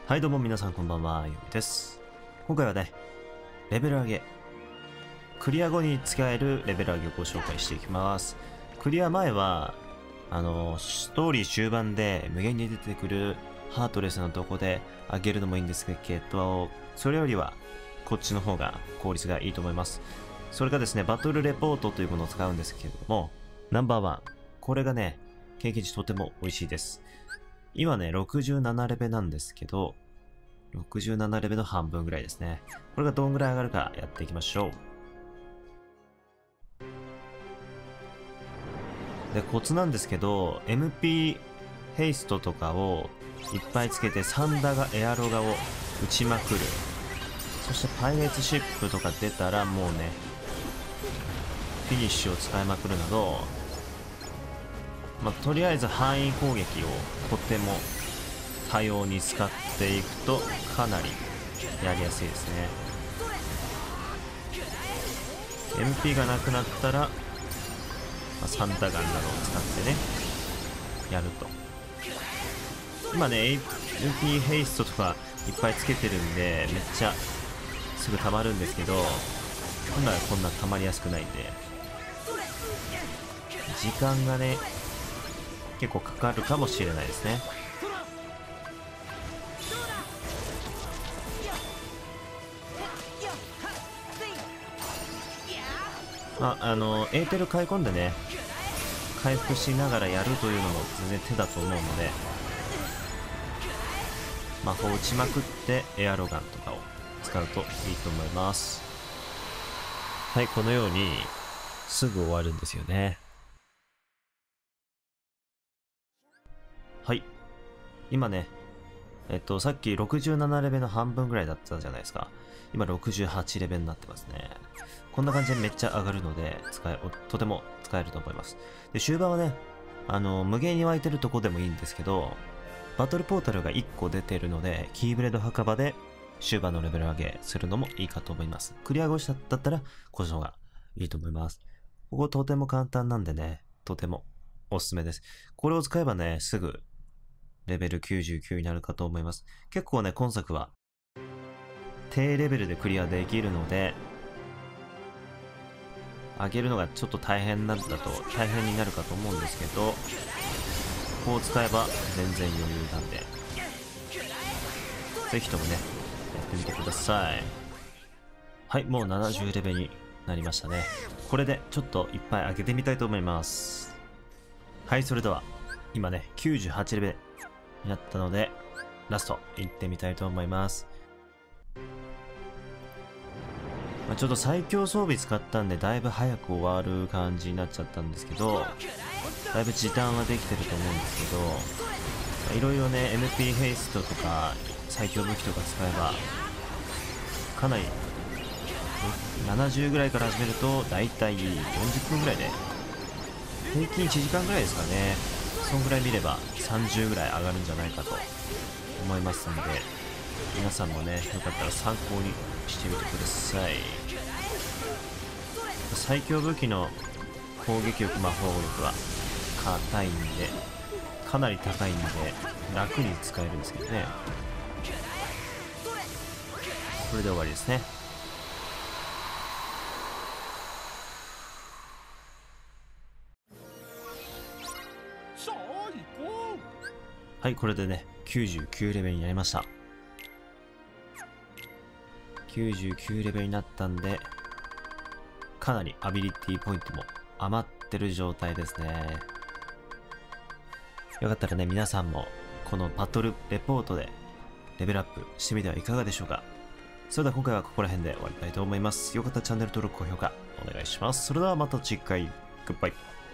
はいどうも皆さんこんばんは、ゆみです。今回はね、レベル上げ。クリア後に使えるレベル上げをご紹介していきます。クリア前は、ストーリー終盤で無限に出てくるハートレスのとこで上げるのもいいんですけど、それよりはこっちの方が効率がいいと思います。それがですね、バトルレポートというものを使うんですけれども、ナンバーワン。これがね、経験値とても美味しいです。今ね、67レベなんですけど、67レベの半分ぐらいですね。これがどんぐらい上がるかやっていきましょう。で、コツなんですけど、MP ヘイストとかをいっぱいつけて、サンダガ、エアロガを撃ちまくる。そしてパイレーツシップとか出たらもうね、フィニッシュを使いまくるなど、とりあえず範囲攻撃をとても多様に使っていくとかなりやりやすいですね。 MP がなくなったら、サンタガンなどを使ってねやると。今ね MP ヘイストとかいっぱいつけてるんでめっちゃすぐ溜まるんですけど、本来はこんな溜まりやすくないんで時間がね結構かかるかもしれないですね。エーテル買い込んでね回復しながらやるというのも全然手だと思うので、魔法を打ちまくってエアロガンとかを使うといいと思います。はい、このようにすぐ終わるんですよね。はい、今ねさっき67レベルの半分ぐらいだったじゃないですか。今68レベルになってますね。こんな感じでめっちゃ上がるのでとても使えると思います。で、終盤はね無限に湧いてるとこでもいいんですけど、バトルポータルが1個出てるのでキーブレード墓場で終盤のレベル上げするのもいいかと思います。クリア後だったらこっちの方がいいと思います。こことても簡単なんでね、とてもおすすめです。これを使えばねすぐレベル99になるかと思います。結構ね今作は低レベルでクリアできるので、上げるのがちょっと大変になるかと思うんですけど、こう使えば全然余裕なんで、ぜひともねやってみてください。はい、もう70レベルになりましたね。これでちょっといっぱい上げてみたいと思います。はい、それでは今ね98レベルになったのでラスト行ってみたいと思います。ちょっと最強装備使ったんでだいぶ早く終わる感じになっちゃったんですけど、だいぶ時短はできてると思うんですけど、いろいろね MP ヘイストとか最強武器とか使えばかなり70ぐらいから始めるとだいたい40分ぐらいで平均1時間ぐらいですかね。そんぐらい見れば30ぐらい上がるんじゃないかと思いますんで、皆さんもねよかったら参考にしてみてください。最強武器の攻撃力魔法力は硬いんでかなり高いんで楽に使えるんですけどね。これで終わりですね。はい、これでね99レベルになりました。99レベルになったんでかなりアビリティポイントも余ってる状態ですね。よかったらね皆さんもこのバトルレポートでレベルアップしてみてはいかがでしょうか。それでは今回はここら辺で終わりたいと思います。よかったらチャンネル登録高評価お願いします。それではまた次回、グッバイ。